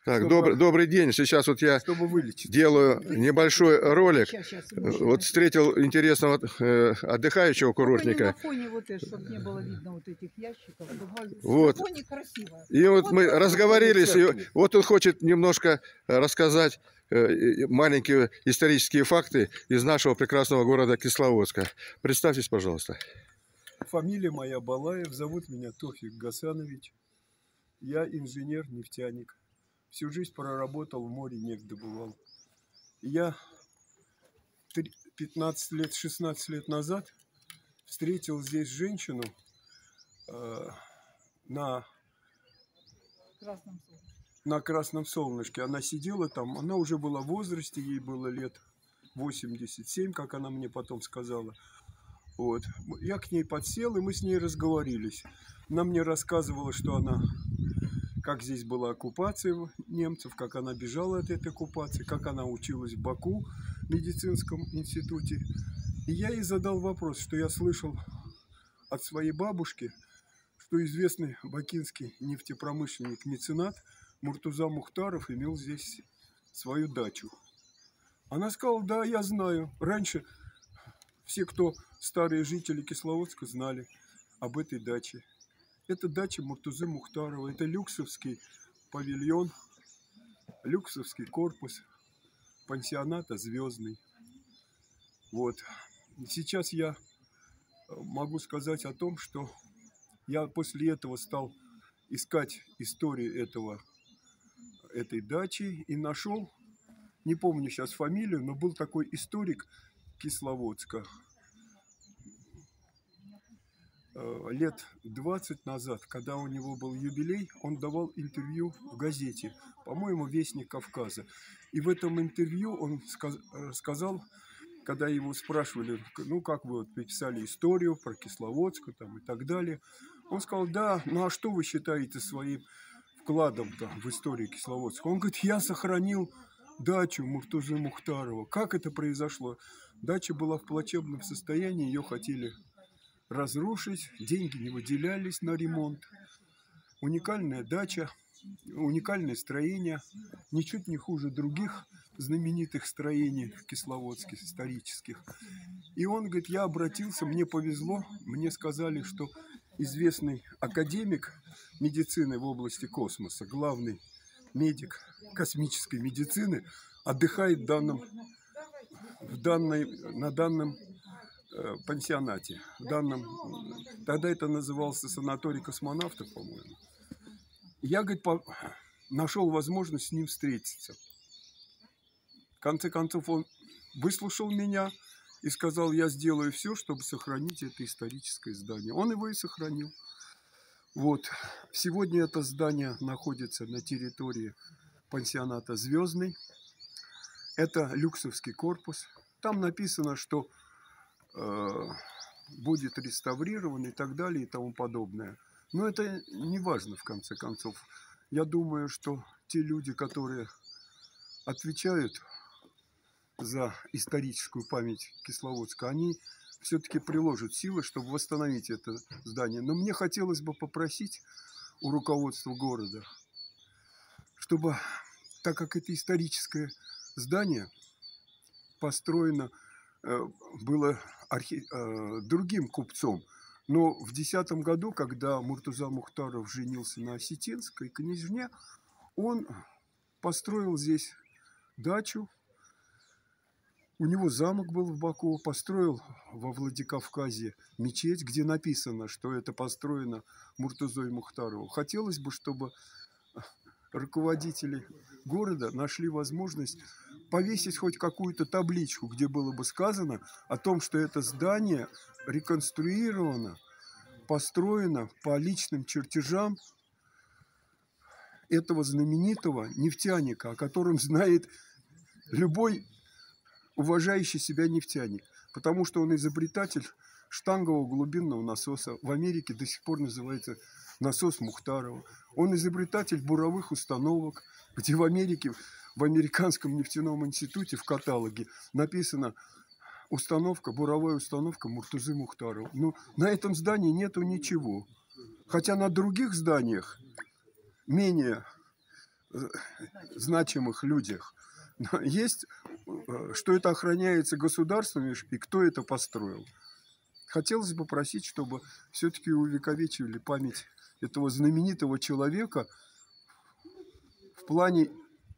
Так, добрый день. Сейчас вот я делаю небольшой ролик. Вот встретил интересного отдыхающего курортника. На фоне вот это, чтобы не было видно вот этих ящиков. Вот. На фоне красиво. И вот мы разговорились, и вот он хочет немножко рассказать маленькие исторические факты из нашего прекрасного города Кисловодска. Представьтесь, пожалуйста. Фамилия моя Балаев, зовут меня Тофик Гасанович. Я инженер-нефтяник. Всю жизнь проработал в море, нефть добывал. Я 15 лет, 16 лет назад встретил здесь женщину на Красном Солнышке. Она сидела там, она уже была в возрасте, ей было лет 87, как она мне потом сказала. Вот. Я к ней подсел, и мы с ней разговорились. Она мне рассказывала, что она, как здесь была оккупация немцев, как она бежала от этой оккупации, как она училась в Баку в медицинском институте. И я ей задал вопрос, что я слышал от своей бабушки, что известный бакинский нефтепромышленник-меценат Муртуза Мухтаров имел здесь свою дачу. Она сказала: да, я знаю. Раньше все, кто старые жители Кисловодска, знали об этой даче. Это дача Муртузы Мухтарова, это люксовский павильон, люксовский корпус пансионата «Звездный». Вот. Сейчас я могу сказать о том, что я после этого стал искать историю этой дачи и нашел, не помню сейчас фамилию, но был такой историк Кисловодска. Лет 20 назад, когда у него был юбилей, он давал интервью в газете, по-моему, «Вестник Кавказа». И в этом интервью он сказал, когда его спрашивали, ну, как вы вот писали историю про Кисловодск там, и так далее, он сказал: да, ну а что вы считаете своим вкладом там в историю Кисловодска? Он говорит: я сохранил дачу Муртузы Мухтарова. Как это произошло? Дача была в плачевном состоянии, ее хотели разрушить, деньги не выделялись на ремонт. Уникальная дача, уникальное строение, ничуть не хуже других знаменитых строений в Кисловодске, исторических. И он говорит: я обратился, мне повезло, мне сказали, что известный академик медицины в области космоса, главный медик космической медицины, отдыхает на данном пансионате. Тогда это назывался санаторий космонавтов, по-моему. Я, говорит, нашел возможность с ним встретиться. В конце концов, он выслушал меня и сказал: я сделаю все, чтобы сохранить это историческое здание. Он его и сохранил. Вот. Сегодня это здание находится на территории пансионата «Звездный». Это люксовский корпус. Там написано, что будет реставрирован и так далее и тому подобное. Но это не важно, в конце концов. Я думаю, что те люди, которые отвечают за историческую память Кисловодска, они все-таки приложат силы, чтобы восстановить это здание. Но мне хотелось бы попросить у руководства города, чтобы, так как это историческое здание построено было другим купцом, но в 2010 году, когда Муртуза Мухтаров женился на осетинской княжне, он построил здесь дачу. У него замок был в Баку, построил во Владикавказе мечеть, где написано, что это построено Муртузой Мухтаровым. Хотелось бы, чтобы руководители города нашли возможность повесить хоть какую-то табличку, где было бы сказано о том, что это здание реконструировано, построено по личным чертежам этого знаменитого нефтяника, о котором знает любой уважающий себя нефтяник, потому что он изобретатель штангового глубинного насоса. В Америке до сих пор называется насос Мухтарова. Он изобретатель буровых установок, где в Америке, в Американском нефтяном институте в каталоге написано установка, буровая установка Муртузы Мухтарова. Но на этом здании нету ничего. Хотя на других зданиях, менее значимых людях. Но есть, что это охраняется государством и кто это построил. Хотелось бы просить, чтобы все-таки увековечивали память этого знаменитого человека в плане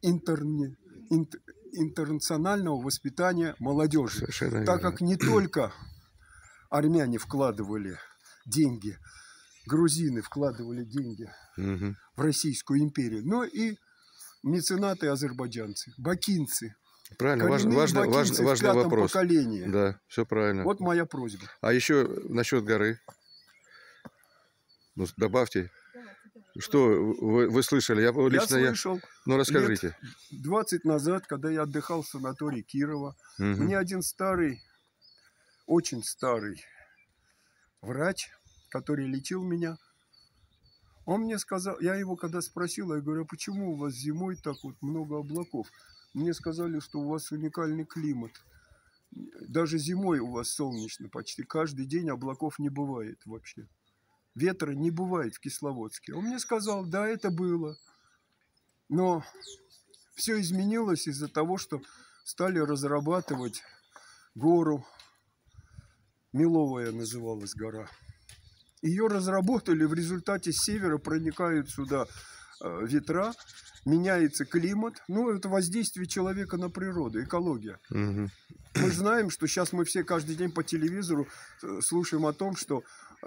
интернационального воспитания молодежи. Так как не только армяне вкладывали деньги, грузины вкладывали деньги в Российскую империю, но и меценаты азербайджанцы, бакинцы. Правильно, коренные важный бакинцы в пятом вопрос. поколении. Да, все правильно. Вот моя просьба. А еще насчет горы. Ну, добавьте. Что вы слышали? Я слышал. Ну, расскажите. Лет 20 назад, когда я отдыхал в санатории Кирова, мне один старый, очень старый врач, который лечил меня, он мне сказал, я его когда спросил, я говорю, а почему у вас зимой так вот много облаков? Мне сказали, что у вас уникальный климат. Даже зимой у вас солнечно почти. Каждый день облаков не бывает вообще. Ветра не бывает в Кисловодске. Он мне сказал, да, это было. Но все изменилось из-за того, что стали разрабатывать гору. Меловая называлась гора. Ее разработали, в результате с севера проникают сюда ветра, меняется климат. Ну, это воздействие человека на природу, экология. Мы знаем, что сейчас мы все каждый день по телевизору слушаем о том, что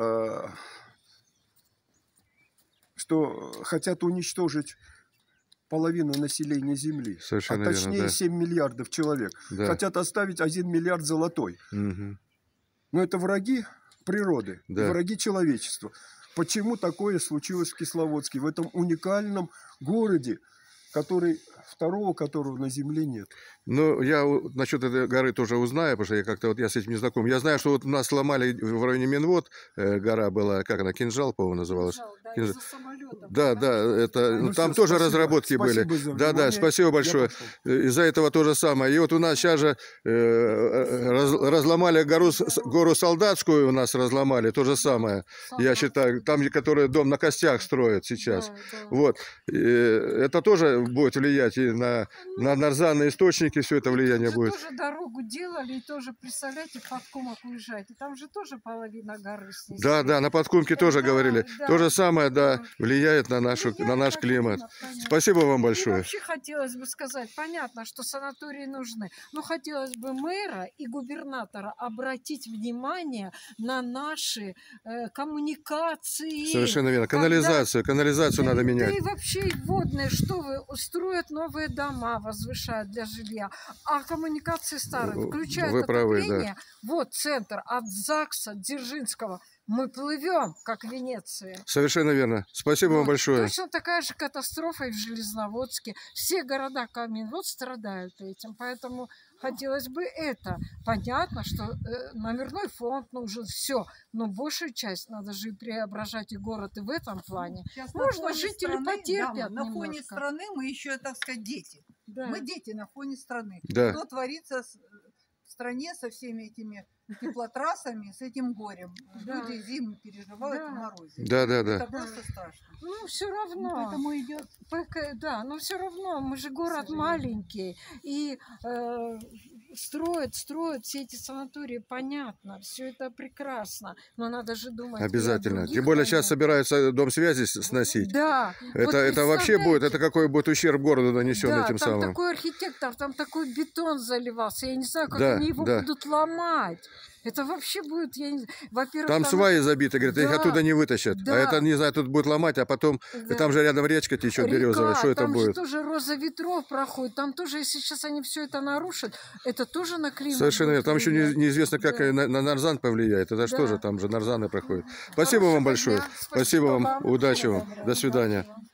хотят уничтожить половину населения Земли. Совершенно точнее верно, да. 7 миллиардов человек. Да. Хотят оставить 1 миллиард золотой. Но это враги природы, Да. враги человечества. Почему такое случилось в Кисловодске, в этом уникальном городе, второго которого на Земле нет? Ну, я насчет этой горы тоже узнаю, потому что я с этим не знаком. Я знаю, что вот у нас сломали в районе Минвод, гора была, как она, Кинжал, по-моему, называлась. Из-за самолета. Да, это, Ну, там всё, тоже спасибо. разработки Спасибо были. за Да, внимание. спасибо большое. Из-за этого то же самое. И вот у нас сейчас же разломали гору Солдатскую, у нас разломали, то же самое. Я считаю, там, который дом на костях строят сейчас. Да. Вот. И это тоже будет влиять и на нарзанные источники, все это влияние будет. Тоже дорогу делали, и тоже, представляете, Подкумок уезжает. И там же тоже половина горы снесли. Да, на Подкумке тоже Да, говорили. да. То же самое, да, влияет на наш климат. Понятно. Спасибо вам И большое. вообще хотелось бы сказать, понятно, что санатории нужны, но хотелось бы мэра и губернатора обратить внимание на наши коммуникации. Совершенно верно. Канализацию надо Да менять. и вообще и водные, что вы, устроят новые дома, возвышают для жилья, а коммуникации старые, включая Вы правы, отопление, вот центр от ЗАГСа Дзержинского, мы плывем, как Венеция. Совершенно верно. Спасибо вам большое. Точно такая же катастрофа и в Железноводске. Все города Каменвод страдают этим, поэтому хотелось бы это. Понятно, что номерной фонд нужен, все, но большую часть надо же и преображать и город и в этом плане. Сейчас Можно жители потерпят на фоне немножко. страны мы еще, так сказать, дети. Да. Мы дети на фоне страны. Да. Что творится в стране со всеми этими теплотрассами, с этим горем? Да. Люди зиму переживают Да. в морозе. Да. Это просто страшно. Ну, все равно. Поэтому идет. Да, но все равно, мы же город маленький. И строят все эти санатории, понятно, все это прекрасно. Но надо же думать. и о Обязательно. других, Тем более сейчас конечно. собираются дом связи сносить. Да. Это вообще будет, это какой будет ущерб городу нанесен Да, этим там самым. такой архитектор, там такой бетон заливался. Я не знаю, как Да, они его да. будут ломать. Это вообще будет, я не знаю. Во-первых, Там сваи забиты, говорят, их Да, оттуда не вытащат. А да. это, не знаю, тут будет ломать, а потом, Да. там же рядом речка течет березовая, река, что это там будет? же тоже роза ветров проходит. Там тоже, если сейчас они все это нарушат, это тоже на климат. Совершенно верно. будет Там еще влиять. неизвестно, как Да. на нарзан повлияет. Это Да. что же там же нарзаны проходят. Спасибо Хорошего вам большое. дня. Спасибо вам. вам. Удачи вам. Доброго. До свидания. Удачи вам.